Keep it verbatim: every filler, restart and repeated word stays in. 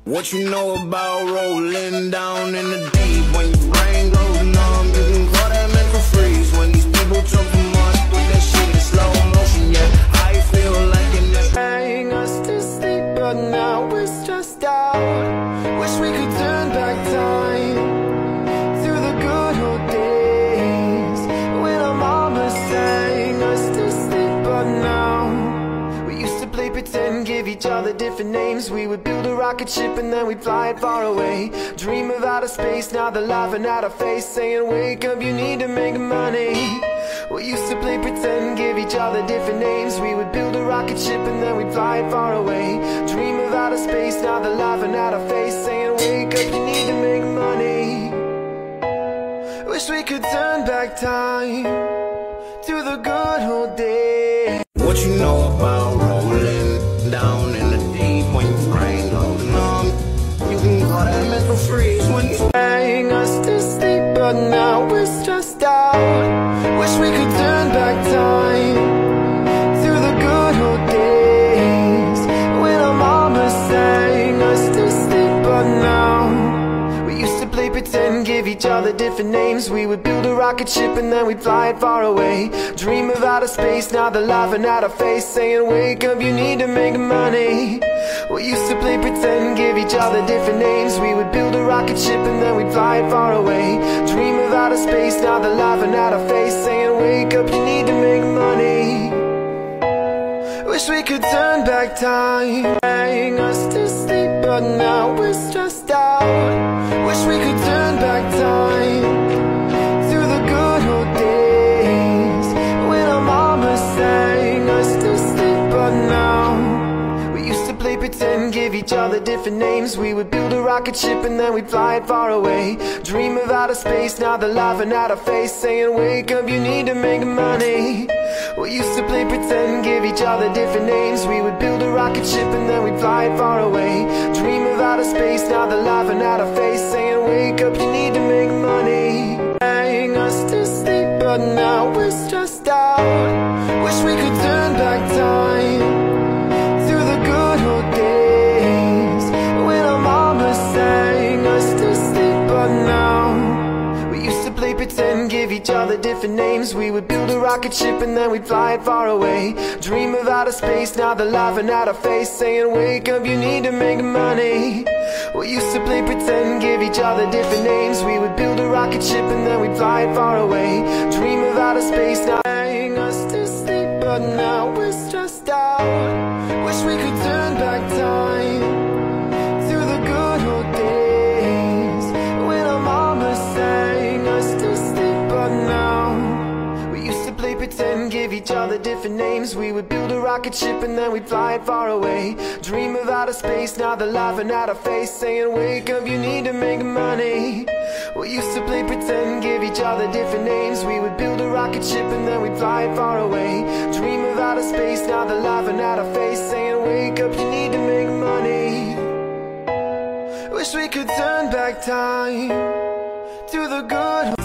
What you know about rolling down in the deep? When your brain goes numb, you can call that mental freeze. When these people talk too much, put that shit in slow motion. Yeah, I feel like you're never trying us to sleep, but now we're stressed out. Wish we could turn back time through the good old days when our mama sang us to sleep. But now we used to play pretend, give each other different names. We would build a rocket ship and then we'd fly it far away. Dream of outer space, now they're laughing at our face, saying wake up, you need to make money. We used to play pretend, give each other different names. We would build a rocket ship and then we'd fly it far away. Dream of outer space, now they're laughing at our face, saying wake up, you need to make money. Wish we could turn back time to the good old days. What you know about rolling down in the deep? When your brain goes numb, you can call that mental freeze. When you trying us to sleep, but now we're stressed out. Wish we could turn back time through the good old days when our mama sang us to sleep. But now we used to play pretend, give each other different names. We would build a rocket ship and then we'd fly it far away. Dream of outer space, now they're laughing at our face, saying wake up, you need to make money. We used to play pretend, give each other different names. We would build a rocket ship and then we'd fly it far away. Dream of outer space, now they're laughing at our face, saying wake up, you need to make money. Wish we could turn back time, trying us to sleep, but now we're stressed out. Wish we could turn back time through the good old days when our mama sang us to sleep. But now we used to play pretend, give each other different names. We would build a rocket ship and then we'd fly it far away. Dream of outer space, now they're laughing at our face, saying wake up, you need to make money. We used to play pretend, give each other different names. We would build a rocket ship and then we'd fly it far away. Dream of outer space, now they're laughing at our face, saying wake up, you need to make money. Trying us to sleep, but now we're stressed out. Wish we could turn back time through the good old days when our mama sang us to sleep. But now we used to play pretend, give each other different names. We would build a rocket ship and then we'd fly it far away. Dream of outer space, now they're laughing at our face, saying wake up, you need to make money. We used to play pretend, give each other different names. We would build a rocket ship and then we'd fly it far away. Dream of outer space, now trying us to sleep, but now we're stressed out. Wish we could turn back time through the good old days when our mama sang us to sleep. But now we used to play pretend, give each other different names. We would build a rocket ship and then we'd fly it far away. Dream of outer space, now they're laughing at our face, saying wake up, you need to make money. We used to play pretend, give each other different names. We would build a rocket ship and then we'd fly it far away. Dream of outer space, now they're laughing at our face, saying wake up, you need to make money. Wish we could turn back time to the good